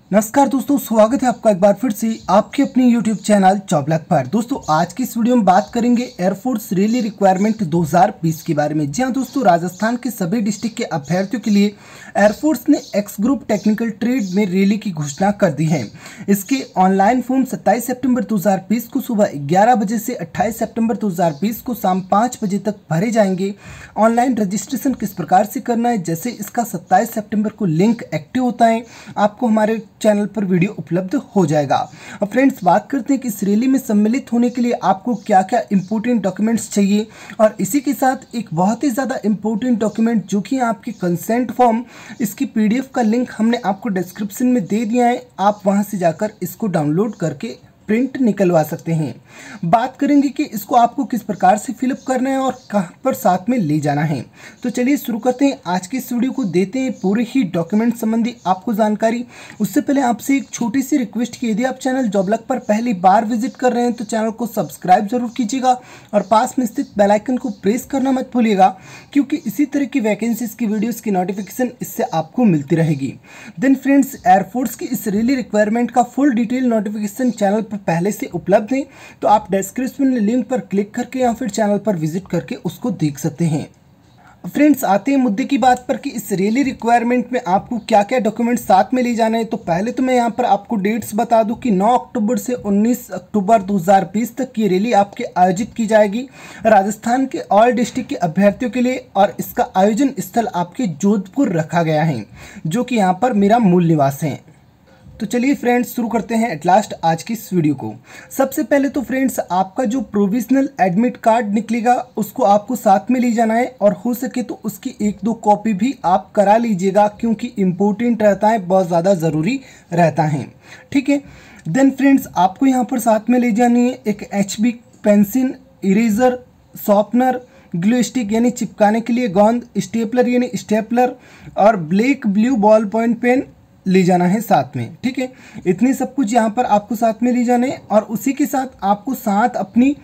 नमस्कार दोस्तों, स्वागत है आपका एक बार फिर से आपके अपने YouTube चैनल जॉब लक पर। दोस्तों आज की इस वीडियो में बात करेंगे एयरफोर्स रैली रिक्वायरमेंट 2020 के बारे में। जी हाँ दोस्तों, राजस्थान के सभी डिस्ट्रिक्ट के अभ्यर्थियों के लिए एयरफोर्स ने एक्स ग्रुप टेक्निकल ट्रेड में रैली की घोषणा कर दी है। इसके ऑनलाइन फॉर्म 27 सितंबर 2020 को सुबह 11 बजे से 28 सितंबर 2020 को शाम 5 बजे तक भरे जाएंगे। ऑनलाइन रजिस्ट्रेशन किस प्रकार से करना है, जैसे इसका 27 सितंबर को लिंक एक्टिव होता है आपको हमारे चैनल पर वीडियो उपलब्ध हो जाएगा। अब फ्रेंड्स बात करते हैं कि इस रैली में सम्मिलित होने के लिए आपको क्या क्या इंपॉर्टेंट डॉक्यूमेंट्स चाहिए, और इसी के साथ एक बहुत ही ज़्यादा इंपॉर्टेंट डॉक्यूमेंट जो कि आपकी कंसेंट फॉर्म, इसकी पीडीएफ का लिंक हमने आपको डिस्क्रिप्शन में दे दिया है। आप वहां से जाकर इसको डाउनलोड करके प्रिंट निकलवा सकते हैं। बात करेंगे कि इसको आपको किस प्रकार से फिलअप करना है और कहां पर साथ में ले जाना है। तो चलिए शुरू करते हैं आज की इस वीडियो को, देते हैं पूरे ही डॉक्यूमेंट संबंधी आपको जानकारी। उससे पहले आपसे एक छोटी सी रिक्वेस्ट की, यदि आप चैनल जॉब लक पर पहली बार विजिट कर रहे हैं तो चैनल को सब्सक्राइब जरूर कीजिएगा और पास में स्थित बेल आइकन को प्रेस करना मत भूलिएगा, क्योंकि इसी तरह की वैकेंसीज की वीडियोस की नोटिफिकेशन इससे आपको मिलती रहेगी। देन फ्रेंड्स, एयरफोर्स की इस रैली रिक्वायरमेंट का फुल डिटेल नोटिफिकेशन चैनल पहले से उपलब्ध है, तो आप डिस्क्रिप्शन में लिंक पर क्लिक करके या फिर चैनल पर विजिट करके उसको देख सकते हैं। फ्रेंड्स आते हैं मुद्दे की बात पर कि इस रैली रिक्वायरमेंट में आपको क्या क्या डॉक्यूमेंट साथ में ले जाना है। तो पहले तो मैं यहाँ पर आपको डेट्स बता दूं कि 9 अक्टूबर से 19 अक्टूबर 2020 तक की रैली आपके आयोजित की जाएगी राजस्थान के ऑल डिस्ट्रिक्ट के अभ्यर्थियों के लिए, और इसका आयोजन स्थल आपके जोधपुर रखा गया है, जो कि यहाँ पर मेरा मूल निवास है। तो चलिए फ्रेंड्स शुरू करते हैं एट लास्ट आज की इस वीडियो को। सबसे पहले तो फ्रेंड्स आपका जो प्रोविजनल एडमिट कार्ड निकलेगा उसको आपको साथ में ले जाना है, और हो सके तो उसकी 1-2 कॉपी भी आप करा लीजिएगा, क्योंकि इम्पोर्टेंट रहता है, बहुत ज़्यादा ज़रूरी रहता है। ठीक है। देन फ्रेंड्स आपको यहाँ पर साथ में ले जानी है एक HB pencil, eraser, sharpener, glue stick यानी चिपकाने के लिए गोंद, स्टेपलर यानी स्टेपलर, और black blue ball point pen ले जाना है साथ में। ठीक है, इतने सब कुछ यहाँ पर आपको साथ में ले जाने हैं, और उसी के साथ आपको साथ अपनी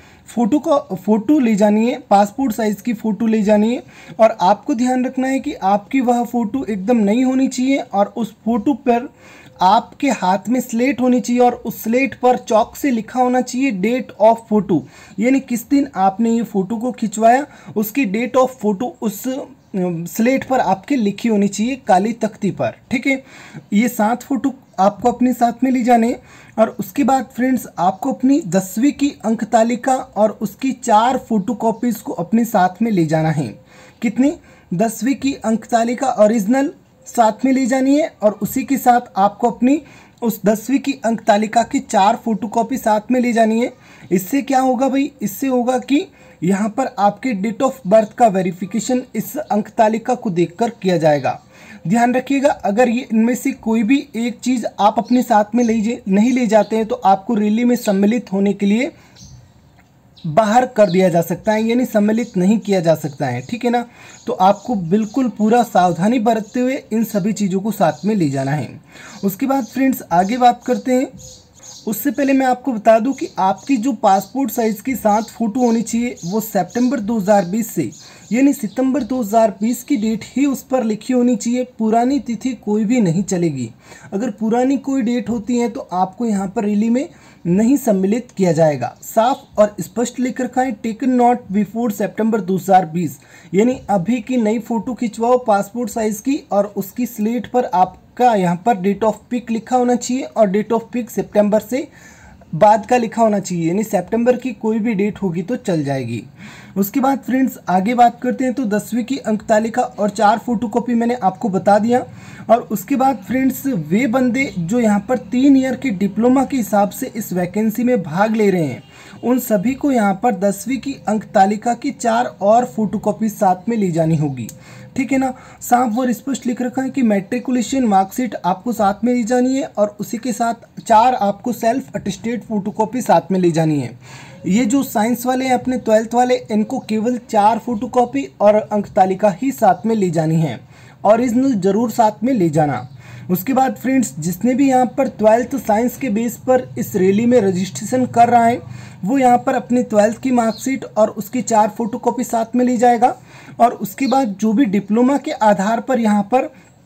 फ़ोटो ले जानी है, पासपोर्ट साइज़ की फ़ोटो ले जानी है। और आपको ध्यान रखना है कि आपकी वह फ़ोटो एकदम नई होनी चाहिए, और उस फोटो पर आपके हाथ में स्लेट होनी चाहिए, और उस स्लेट पर चौक से लिखा होना चाहिए डेट ऑफ फोटो, यानी किस दिन आपने ये फ़ोटो को खिंचवाया उसकी डेट ऑफ फोटो उस स्लेट पर आपके लिखी होनी चाहिए काली तख्ती पर। ठीक है, ये 7 फोटो आपको अपने साथ में ले जाने। और उसके बाद फ्रेंड्स आपको अपनी 10वीं की अंक तालिका और उसकी 4 फोटोकॉपीज़ को अपने साथ में ले जाना है। कितनी? 10वीं की अंक तालिका ओरिजिनल साथ में ले जानी है, और उसी के साथ आपको अपनी उस 10वीं की अंक तालिका की 4 फोटोकॉपी साथ में ले जानी है। इससे क्या होगा भाई, इससे होगा कि यहाँ पर आपके डेट ऑफ बर्थ का वेरिफिकेशन इस अंक तालिका को देखकर किया जाएगा। ध्यान रखिएगा, अगर ये इनमें से कोई भी एक चीज़ आप अपने साथ में नहीं ले जाते हैं तो आपको रैली में सम्मिलित होने के लिए बाहर कर दिया जा सकता है, यानी सम्मिलित नहीं किया जा सकता है। ठीक है ना, तो आपको बिल्कुल पूरा सावधानी बरतते हुए इन सभी चीज़ों को साथ में ले जाना है। उसके बाद फ्रेंड्स आगे बात करते हैं। उससे पहले मैं आपको बता दूं कि आपकी जो पासपोर्ट साइज़ की 7 फोटो होनी चाहिए वो सितंबर 2020 से, यानी सितंबर 2020 की डेट ही उस पर लिखी होनी चाहिए। पुरानी तिथि कोई भी नहीं चलेगी। अगर पुरानी कोई डेट होती है तो आपको यहाँ पर रैली में नहीं सम्मिलित किया जाएगा। साफ और स्पष्ट लिख रखा है, टेकन नॉट बिफोर सितंबर 2020, यानी अभी की नई फ़ोटो खिंचवाओ पासपोर्ट साइज़ की, और उसकी स्लेट पर आपका यहाँ पर डेट ऑफ पिक लिखा होना चाहिए, और डेट ऑफ पिक सितंबर से बाद का लिखा होना चाहिए, यानी सितंबर की कोई भी डेट होगी तो चल जाएगी। उसके बाद फ्रेंड्स आगे बात करते हैं। तो 10वीं की अंक तालिका और 4 फोटोकॉपी मैंने आपको बता दिया। और उसके बाद फ्रेंड्स वे बंदे जो यहाँ पर 3 ईयर के डिप्लोमा के हिसाब से इस वैकेंसी में भाग ले रहे हैं, उन सभी को यहाँ पर 10वीं की अंक तालिका की 4 और फोटोकॉपी साथ में ले जानी होगी। ठीक है ना, साफ और स्पष्ट लिख रखा है कि मैट्रिकुलेशन मार्कशीट आपको साथ में ले जानी है, और उसी के साथ 4 आपको सेल्फ अटेस्टेड फोटोकॉपी साथ में ले जानी है। ये जो साइंस वाले हैं अपने 12th वाले, इनको केवल 4 फोटोकॉपी और अंक तालिका ही साथ में ले जानी है, ओरिजिनल जरूर साथ में ले जाना। उसके बाद फ्रेंड्स जिसने भी यहाँ पर 12th साइंस के बेस पर इस रैली में रजिस्ट्रेशन कर रहा है वो यहाँ पर अपनी 12th की मार्कशीट और उसकी 4 फोटोकॉपी साथ में ले जाएगा। और उसके बाद जो भी डिप्लोमा के आधार पर यहाँ पर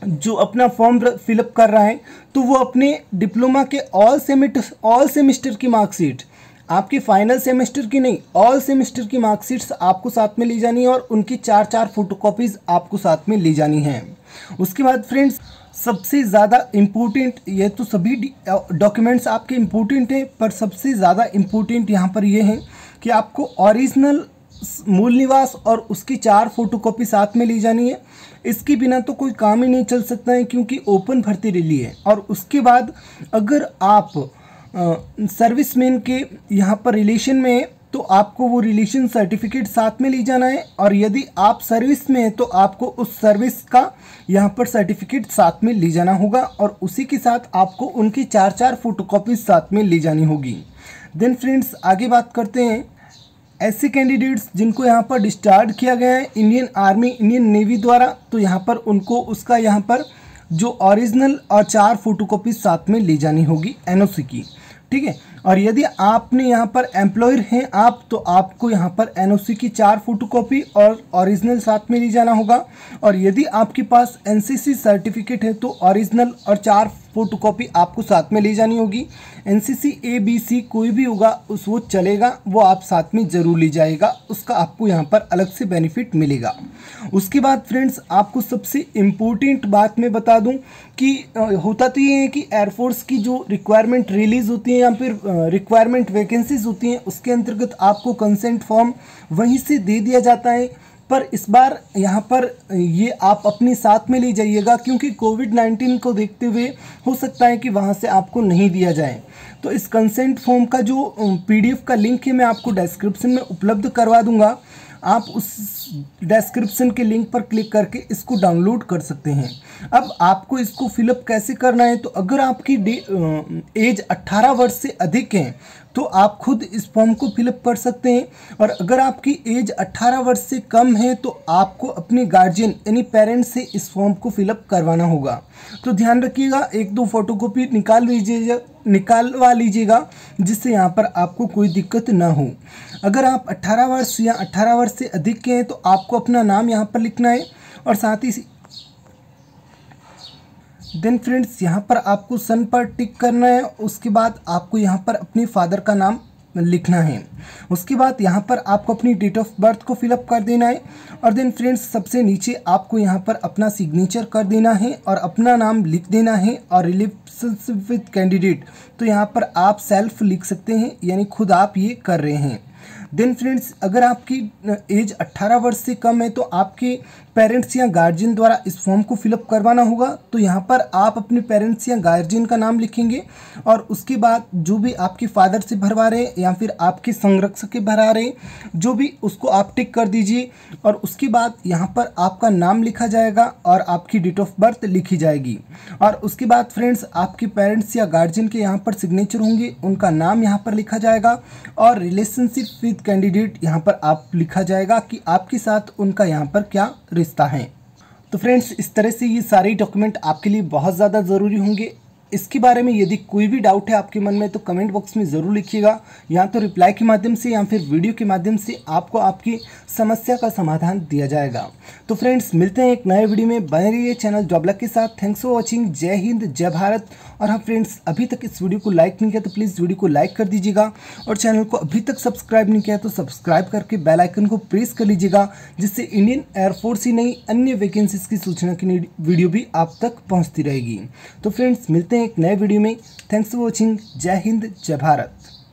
जो अपना फॉर्म फिलअप कर रहा है तो वो अपने डिप्लोमा के ऑल सेमेस्टर की मार्कशीट, आपकी फाइनल सेमेस्टर की नहीं, ऑल सेमेस्टर की मार्कशीट्स आपको साथ में ले जानी है और उनकी 4 फोटोकॉपीज़ आपको साथ में ले जानी है। उसके बाद फ्रेंड्स सबसे ज़्यादा इम्पोर्टेंट, ये तो सभी डॉक्यूमेंट्स आपके इम्पोर्टेंट हैं, पर सबसे ज़्यादा इम्पोर्टेंट यहाँ पर ये है कि आपको ओरिजिनल मूल निवास और उसकी 4 फोटोकॉपी साथ में ली जानी है। इसके बिना तो कोई काम ही नहीं चल सकता है, क्योंकि ओपन भर्ती रैली है। और उसके बाद अगर आप सर्विसमैन के यहाँ पर रिलेशन में है तो आपको वो रिलेशन सर्टिफिकेट साथ में ले जाना है, और यदि आप सर्विस में हैं तो आपको उस सर्विस का यहाँ पर सर्टिफिकेट साथ में ले जाना होगा, और उसी के साथ आपको उनकी 4 फोटोकॉपीज साथ में ले जानी होगी। देन फ्रेंड्स आगे बात करते हैं ऐसे कैंडिडेट्स जिनको यहाँ पर डिस्चार्ज किया गया है इंडियन आर्मी, इंडियन नेवी द्वारा, तो यहाँ पर उनको उसका यहाँ पर जो ओरिजिनल और 4 फोटोकॉपीज साथ में ले जानी होगी एनओसी की, ठीक है। और यदि आपने यहाँ पर एम्प्लॉयर हैं आप, तो आपको यहाँ पर एनओसी की 4 फोटोकॉपी और ओरिजिनल साथ में ले जाना होगा। और यदि आपके पास एनसीसी सर्टिफिकेट है तो ओरिजिनल और 4 फोटोकॉपी आपको साथ में ले जानी होगी। एनसीसी ABC कोई भी होगा उस वो चलेगा, वो आप साथ में ज़रूर ले जाएगा, उसका आपको यहाँ पर अलग से बेनिफिट मिलेगा। उसके बाद फ्रेंड्स आपको सबसे इम्पोर्टेंट बात मैं बता दूं कि होता तो ये है कि एयरफोर्स की जो रिक्वायरमेंट रिलीज़ होती है या फिर रिक्वायरमेंट वैकेंसीज होती हैं उसके अंतर्गत आपको कंसेंट फॉर्म वहीं से दे दिया जाता है। पर इस बार यहाँ पर ये आप अपने साथ में ले जाइएगा, क्योंकि कोविड-19 को देखते हुए हो सकता है कि वहाँ से आपको नहीं दिया जाए। तो इस कंसेंट फॉर्म का जो PDF का लिंक है मैं आपको डिस्क्रिप्शन में उपलब्ध करवा दूंगा, आप उस डिस्क्रिप्शन के लिंक पर क्लिक करके इसको डाउनलोड कर सकते हैं। अब आपको इसको फिलअप कैसे करना है, तो अगर आपकी एज 18 वर्ष से अधिक है तो आप खुद इस फॉर्म को फिलअप कर सकते हैं, और अगर आपकी एज 18 वर्ष से कम है तो आपको अपने गार्जियन यानी पेरेंट्स से इस फॉर्म को फिलअप करवाना होगा। तो ध्यान रखिएगा, 1-2 फोटोकॉपी निकालवा लीजिएगा, जिससे यहाँ पर आपको कोई दिक्कत ना हो। अगर आप 18 वर्ष या 18 वर्ष से अधिक के हैं तो आपको अपना नाम यहाँ पर लिखना है, और साथ ही देन फ्रेंड्स यहाँ पर आपको सन पर टिक करना है। उसके बाद आपको यहाँ पर अपने फादर का नाम लिखना है। उसके बाद यहाँ पर आपको अपनी डेट ऑफ बर्थ को फिलअप कर देना है, और देन फ्रेंड्स सबसे नीचे आपको यहाँ पर अपना सिग्नेचर कर देना है और अपना नाम लिख देना है। और रिलेशनशिप विद कैंडिडेट, तो यहाँ पर आप सेल्फ लिख सकते हैं, यानी खुद आप ये कर रहे हैं। देन फ्रेंड्स अगर आपकी एज 18 वर्ष से कम है तो आपके पेरेंट्स या गार्जियन द्वारा इस फॉर्म को फिलअप करवाना होगा। तो यहाँ पर आप अपने पेरेंट्स या गार्जियन का नाम लिखेंगे, और उसके बाद जो भी आपके फादर से भरवा रहे हैं या फिर आपके संरक्षक के भरा रहे हैं, जो भी उसको आप टिक कर दीजिए। और उसके बाद यहाँ पर आपका नाम लिखा जाएगा और आपकी डेट ऑफ बर्थ लिखी जाएगी। और उसके बाद फ्रेंड्स आपके पेरेंट्स या गार्जियन के यहाँ पर सिग्नेचर होंगे, उनका नाम यहाँ पर लिखा जाएगा, और रिलेशनशिप विद कैंडिडेट यहाँ पर आप लिखा जाएगा कि आपके साथ उनका यहाँ पर क्या रिश्ता है। तो फ्रेंड्स इस तरह से ये सारे डॉक्यूमेंट आपके लिए बहुत ज़्यादा ज़रूरी होंगे। इसके बारे में यदि कोई भी डाउट है आपके मन में तो कमेंट बॉक्स में ज़रूर लिखिएगा, या तो रिप्लाई के माध्यम से या फिर वीडियो के माध्यम से आपको आपकी समस्या का समाधान दिया जाएगा। तो फ्रेंड्स मिलते हैं एक नए वीडियो में, बने रहिए चैनल जॉब लक के साथ। थैंक्स फॉर वॉचिंग, जय हिंद जय भारत। और हाँ फ्रेंड्स अभी तक इस वीडियो को लाइक नहीं किया तो प्लीज़ वीडियो को लाइक कर दीजिएगा, और चैनल को अभी तक सब्सक्राइब नहीं किया तो सब्सक्राइब करके बेल आइकन को प्रेस कर लीजिएगा, जिससे इंडियन एयरफोर्स ही नहीं अन्य वैकेंसीज की सूचना की वीडियो भी आप तक पहुँचती रहेगी। तो फ्रेंड्स मिलते हैं एक नए वीडियो में। थैंक्स फॉर वॉचिंग, जय हिंद जय भारत।